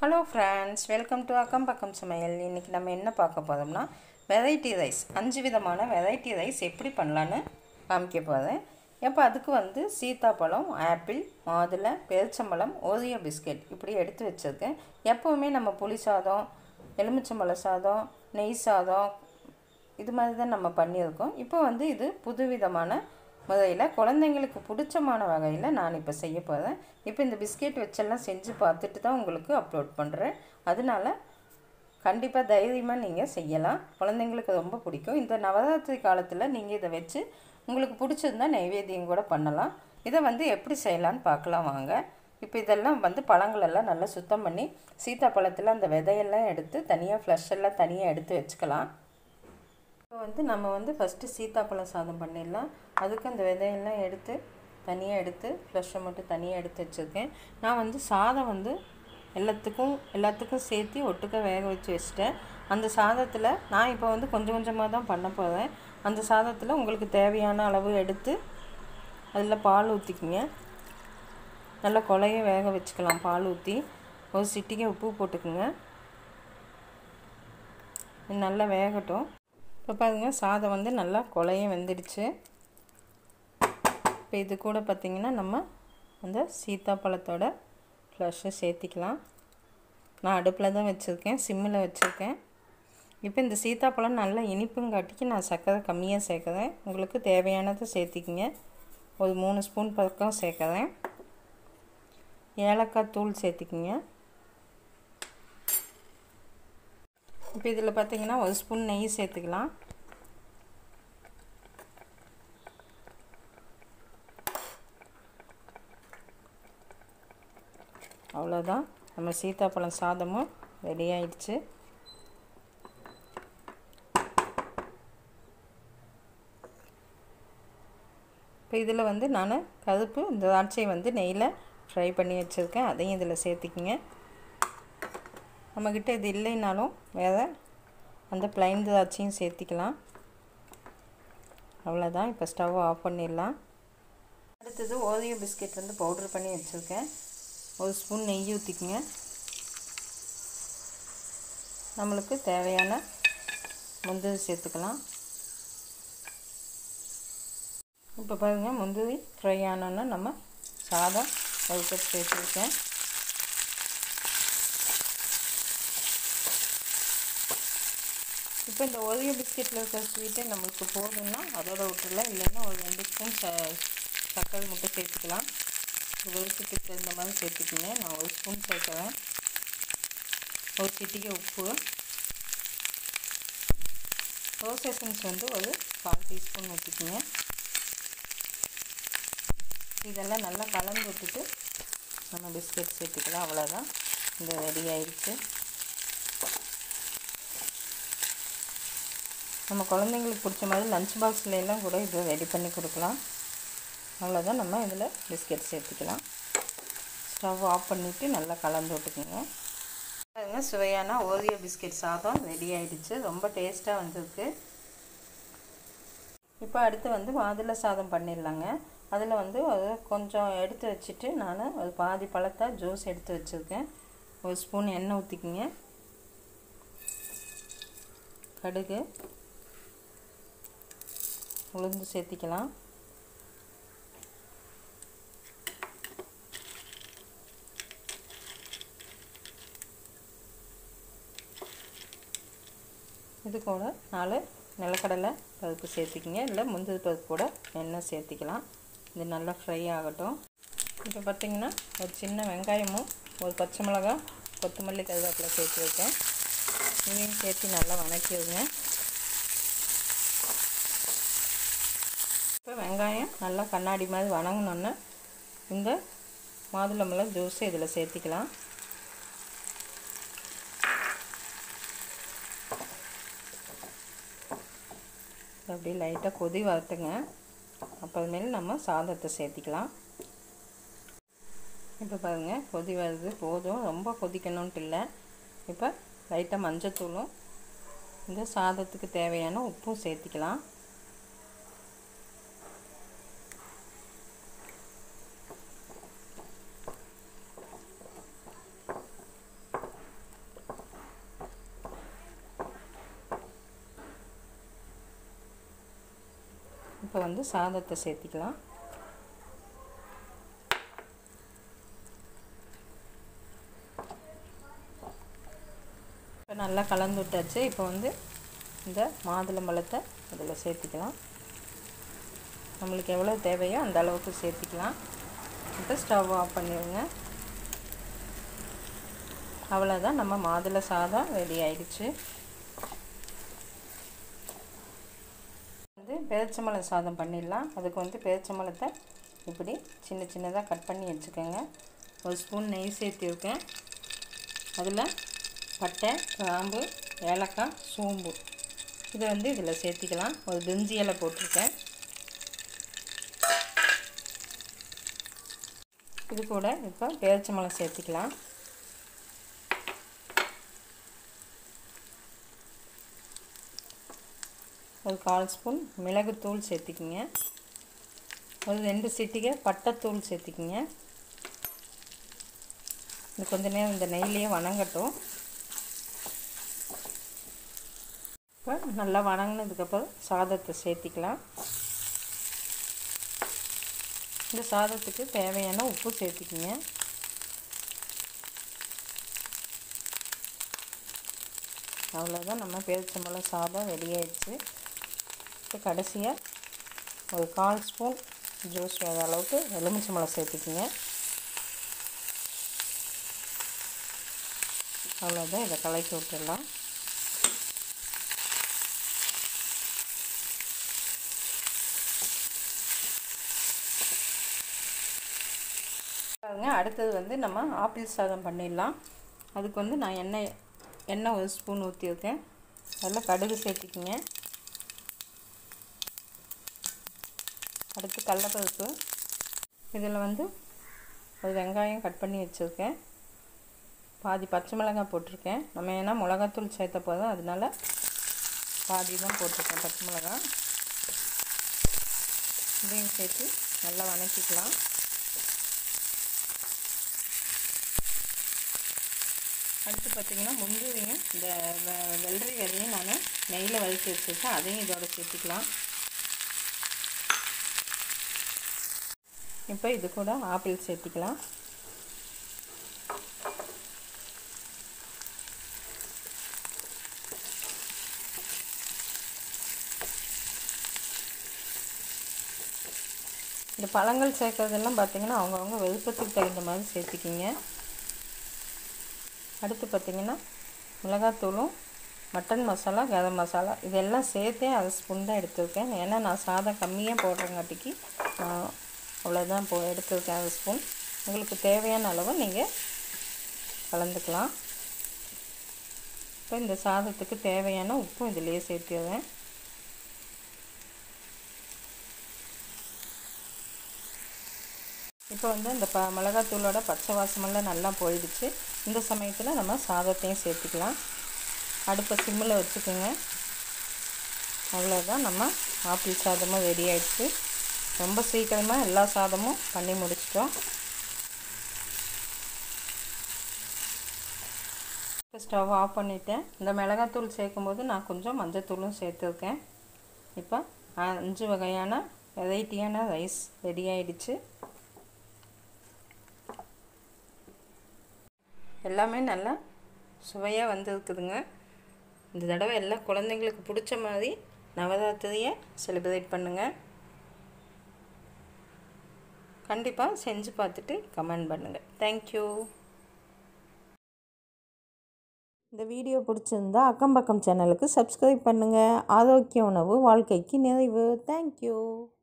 Hello friends, welcome to அக்கம் பக்கம் சமையல். இன்றைக்கி நம்ம என்ன பார்க்க போகிறோம்னா வெரைட்டி ரைஸ், 5 விதமான வெரைட்டி ரைஸ் எப்படி பண்ணலான்னு காமிக்க போகிறேன். இப்போ அதுக்கு சீத்தாப்பழம், ஆப்பிள், மாதுளை, பேரிச்சம்பழம், ஓரியோ பிஸ்கெட் இப்படி எடுத்து வச்சுருக்கேன். எப்போவுமே நம்ம புளி சாதம், எலுமிச்சம்பழ சாதம், நெய் சாதம் இது மாதிரி தான் நம்ம பண்ணியிருக்கோம். இப்போ இது புதுவிதமான முறையில் குழந்தைங்களுக்கு பிடிச்சமான வகையில் நான் இப்போ செய்ய போகிறேன். இப்போ இந்த பிஸ்கெட் வச்செல்லாம் செஞ்சு பார்த்துட்டு தான் உங்களுக்கு அப்லோட் பண்ணுறேன். அதனால் கண்டிப்பாக தைரியமாக நீங்கள் செய்யலாம். குழந்தைங்களுக்கு ரொம்ப பிடிக்கும். இந்த நவராத்திரி காலத்தில் நீங்கள் இதை வச்சு உங்களுக்கு பிடிச்சிருந்தா நைவேத்தியம் கூட பண்ணலாம். இதை எப்படி செய்யலான்னு பார்க்கலாம் வாங்க. இப்போ இதெல்லாம் பழங்களெல்லாம் நல்லா சுத்தம் பண்ணி சீத்தாப்பழத்தில் அந்த விதையெல்லாம் எடுத்து தனியாக ஃப்ளஷ் எல்லாம் தனியாக எடுத்து வச்சுக்கலாம். இப்போ நம்ம ஃபஸ்ட்டு சீத்தாப்பழம் சாதம் பண்ணிடலாம். அதுக்கு அந்த விதையெல்லாம் எடுத்து தனியாக எடுத்து ஃப்ளஷை மட்டும் தனியாக எடுத்து வச்சுருக்கேன். நான் சாதம் எல்லாத்துக்கும் சேர்த்து ஒட்டுக்க வேக வச்சு வச்சுட்டேன். அந்த சாதத்தில் நான் இப்போ கொஞ்சம் கொஞ்சமாக தான் பண்ண போகிறேன். அந்த சாதத்தில் உங்களுக்கு தேவையான அளவு எடுத்து அதில் பால் ஊற்றிக்கிங்க. நல்லா குழைய வேக வச்சுக்கலாம். பால் ஊற்றி ஒரு சிட்டிகை உப்பு போட்டுக்குங்க. நல்லா வேகட்டும். இப்போ பாருங்கள், சாதம் நல்லா குழைய வெந்துடுச்சு. இப்போ இது கூட பார்த்திங்கன்னா நம்ம அந்த சீத்தாப்பழத்தோட ஃப்ளஷை சேர்த்திக்கலாம். நான் அடுப்பில் தான் வச்சுருக்கேன், சிம்மில் வச்சுருக்கேன். இப்போ இந்த சீத்தாப்பழம் நல்லா இனிப்புங்காட்டிக்கு நான் சர்க்கரை கம்மியாக சேர்க்குறேன். உங்களுக்கு தேவையானதை சேர்த்திக்கிங்க. ஒரு 3 ஸ்பூன் பக்கம் சேர்க்குறேன். ஏலக்காய் தூள் சேர்த்திக்கிங்க. இப்போ இதில் பார்த்திங்கன்னா 1 ஸ்பூன் நெய் சேர்த்துக்கலாம். அவ்வளோதான், நம்ம சீத்தாப்பழம் சாதமும் ரெடி ஆயிடுச்சு. இப்போ இதில் நான் கருப்பு திராட்சை நெய்யில் ஃப்ரை பண்ணி வச்சுருக்கேன். அதையும் இதில் சேர்த்திக்கிங்க. நம்மக்கிட்ட இது இல்லைனாலும் வேறு அந்த ப்ளைன் திராட்சையும் சேர்த்திக்கலாம். அவ்வளோதான், இப்போ ஸ்டவ் ஆஃப் பண்ணிடலாம். அடுத்தது ஓரியோ பிஸ்கெட் பவுட்ரு பண்ணி வச்சுருக்கேன். 1 ஸ்பூன் நெய் ஊற்றிக்குங்க. நம்மளுக்கு தேவையான முந்திரி சேர்த்துக்கலாம். இப்போ பாருங்கள், முந்திரி ஃப்ரை ஆனோன்னா நம்ம சாதம் ஒரு கப் சேர்த்துருக்கேன். இப்போ இந்த ஓரியோ பிஸ்கெட்டில் இருக்கிற ஸ்வீட்டை நம்மளுக்கு போதும்னா அதோட விட்டுடலாம். இல்லைன்னா ஒரு 2 ஸ்பூன் சர்க்கரை மட்டும் சேர்த்துக்கலாம். விருப்பத்துக்கு தகுந்த மாதிரி சேர்த்துக்கிங்க. நான் 1 ஸ்பூன் சேர்க்குறேன். ஒரு சிட்டிகை உப்பு, ரோஸ் எசன்ஸ் ஒரு 1/4 டீஸ்பூன் ஊற்றிக்கிங்க. இதெல்லாம் நல்லா கலந்து விட்டுட்டு நம்ம பிஸ்கெட் சேர்த்துக்கலாம். அவ்வளோதான், இந்த ரெடி ஆயிடுச்சு. நம்ம குழந்தைங்களுக்கு பிடிச்ச மாதிரி லஞ்ச் பாக்ஸில் எல்லாம் கூட இது ரெடி பண்ணி கொடுக்கலாம். அவ்வளோதான், நம்ம இதில் பிஸ்கெட் சேர்த்துக்கலாம். ஸ்டவ் ஆஃப் பண்ணிவிட்டு நல்லா கலந்து விட்டுக்குங்க. பாருங்க, சுவையான ஓரியோ பிஸ்கெட் சாதம் ரெடி ஆகிடுச்சு. ரொம்ப டேஸ்ட்டாக வந்திருக்கு. இப்போ அடுத்து மாதுளை சாதம் பண்ணிடலாங்க. அதில் அது கொஞ்சம் எடுத்து வச்சுட்டு நான் ஒரு பாதி பழத்தை ஜூஸ் எடுத்து வச்சுருக்கேன். 1 ஸ்பூன் எண்ணெய் ஊற்றிக்கிங்க. கடுகு, உளுந்து சேர்த்திக்கலாம். இது கூட 4 நிலக்கடலை பருப்பு சேர்த்திக்கிங்க. இல்லை முந்திரி பருப்பு கூட எண்ணெய் சேர்த்திக்கலாம். இது நல்லா ஃப்ரை ஆகட்டும். இப்போ பார்த்திங்கன்னா ஒரு சின்ன வெங்காயமும் ஒரு பச்சை மிளகாய், கொத்தமல்லி, கருவேப்பிலை சேர்த்து வைக்கேன். இதையும் சேர்த்து நல்லா வதக்கிடுங்க. இப்போ வெங்காயம் நல்லா கண்ணாடி மாதிரி வதங்கினோன்னே இந்த மாதுளம்பழம் ஜூஸை இதில் சேர்த்திக்கலாம். அப்படியே லைட்டாக கொதி வரட்டுங்க. அப்புறமேல் நம்ம சாதத்தை சேர்த்திக்கலாம். இப்போ பாருங்கள், கொதி வருது. போதும், ரொம்ப கொதிக்கணுன்ட்டு இல்லை. இப்போ லைட்டாக மஞ்சத்தூளும் இந்த சாதத்துக்கு தேவையான உப்பும் சேர்த்திக்கலாம். இப்போ வந்து சாதத்தை சேர்த்திக்கலாம். இப்போ நல்லா கலந்து விட்டாச்சு. இப்போ வந்து இந்த மாதுளம்பழத்தை அதில் சேர்த்திக்கலாம். நம்மளுக்கு எவ்வளோ தேவையோ அந்த அளவுக்கு சேர்த்திக்கலாம். இப்போ ஸ்டவ் ஆஃப் பண்ணிடுங்க. அவ்வளோதான், நம்ம மாதுளை சாதம் ரெடி ஆயிடுச்சு. வந்து பேரிச்சம்பழம் சாதம் பண்ணிடலாம். அதுக்கு வந்து பேரிச்சம்பழத்தை இப்படி சின்ன சின்னதாக கட் பண்ணி வச்சுக்கோங்க. ஒரு ஸ்பூன் நெய் சேர்த்திருக்கேன். அதில் பட்டை, கிராம்பு, ஏலக்காய், சோம்பு இதை வந்து இதில் சேர்த்திக்கலாம். ஒரு பிரிஞ்சி இலை போட்டிருக்கேன். இது கூட இப்போ பேரிச்சம்பழம் சேர்த்திக்கலாம். ஒரு 1/4 ஸ்பூன் மிளகுத்தூள் சேர்த்திக்கிங்க. ஒரு 2 சிட்டிகை பட்டைத்தூள் சேர்த்திக்கிங்க. இது கொஞ்ச நேரம் இந்த நெய்லேயே வணங்கட்டும். இப்போ நல்லா வணங்கினதுக்கப்புறம் சாதத்தை சேர்த்திக்கலாம். இந்த சாதத்துக்கு தேவையான உப்பு சேர்த்திக்கிங்க. அவ்வளோதான், நம்ம பேரிச்சம்பழம் சாதம் ரெடி ஆயிடுச்சு. இப்போ கடைசியாக ஒரு 1/4 ஸ்பூன் ஜூஸ் வர அளவுக்கு எலுமிச்சம்பழம் சேர்த்திக்கிங்க. அவ்வளோதான், இதை கலக்கி விட்டுடலாம். அடுத்தது வந்து நம்ம ஆப்பிள் சாதம் பண்ணிடலாம். அதுக்கு வந்து நான் எண்ணெய் ஒரு ஸ்பூன் ஊற்றிருக்கேன். அதில் கடுகு சேர்த்திக்கிங்க. அடுத்து கடலைப்பருப்பு, இதில் வந்து ஒரு வெங்காயம் கட் பண்ணி வச்சுருக்கேன். பாதி பச்சை மிளகாய் போட்டிருக்கேன். நம்ம ஏன்னா மிளகாத்தூள் சேர்த்த போதும், அதனால பாதி தான் போட்டிருக்கேன் பச்சை மிளகாய். இதையும் சேர்த்து நல்லா வதக்கிக்கலாம். அடுத்து பார்த்திங்கன்னா முந்திரியும் இந்த வெள்ளரி விதையும் நான் நெய்யில் வதக்கி வச்சுருக்கேன். அதையும் இதோட சேர்த்துக்கலாம். இப்போ இது கூட ஆப்பிள் சேர்த்திக்கலாம். இந்த பழங்கள் சேர்க்கறதெல்லாம் பார்த்திங்கன்னா அவங்கவுங்க விருப்பத்துக்கு தகுந்த மாதிரி சேர்த்திக்கிங்க. அடுத்து பார்த்திங்கன்னா மிளகாத்தூளும் மட்டன் மசாலா, கரம் மசாலா இதெல்லாம் சேர்த்தே 1/2 ஸ்பூன் தான் எடுத்துருக்கேன். ஏன்னா நான் சாதம் கம்மியாக போடுறங்காட்டிக்கு நான் அவ்வளோதான் எடுத்துருக்கேன் 1/2 ஸ்பூன். உங்களுக்கு தேவையான அளவு நீங்கள் கலந்துக்கலாம். இப்போ இந்த சாதத்துக்கு தேவையான உப்பும் இதிலேயே சேர்த்துடுவேன். இப்போ வந்து இந்த மிளகாத்தூளோட பச்சை வாசமெல்லாம் நல்லா போயிடுச்சு. இந்த சமயத்தில் நம்ம சாதத்தையும் சேர்த்துக்கலாம். அடுப்பை சிம்மில் வச்சுக்கோங்க. அவ்வளோதான், நம்ம ஆப்பிள் சாதமும் ரெடி ஆயிடுச்சு. ரொம்ப சீக்கிரமாக எல்லா சாதமும் பண்ணி முடிச்சிட்டோம். இப்போ ஸ்டவ் ஆஃப் பண்ணிவிட்டேன். இந்த மிளகாத்தூள் சேர்க்கும்போது நான் கொஞ்சம் மஞ்சத்தூளும் சேர்த்துருக்கேன். இப்போ 5 வகையான வெரைட்டியான ரைஸ் ரெடி ஆயிடுச்சு. எல்லாமே நல்லா சுவையாக வந்துருக்குதுங்க. இந்த தடவை எல்லா குழந்தைங்களுக்கு பிடிச்ச மாதிரி நவராத்திரியை செலிப்ரேட் பண்ணுங்கள். கண்டிப்பாக செஞ்சு பார்த்துட்டு கமெண்ட் பண்ணுங்கள். தேங்க்யூ. இந்த வீடியோ பிடிச்சிருந்தா அக்கம் பக்கம் சேனலுக்கு சப்ஸ்கிரைப் பண்ணுங்கள். ஆரோக்கிய உணவு வாழ்க்கைக்கு நிறைவு. தேங்க்யூ.